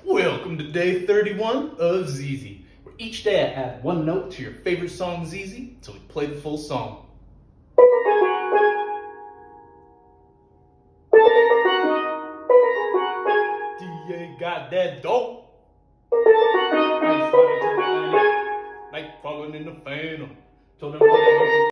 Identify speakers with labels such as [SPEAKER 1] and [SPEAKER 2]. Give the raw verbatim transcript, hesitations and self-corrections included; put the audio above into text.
[SPEAKER 1] Welcome to day thirty-one of Z Z, where each day I add one note to your favorite song Z Z until we play the full song. D A got that dope. Night falling in the phantom. Told him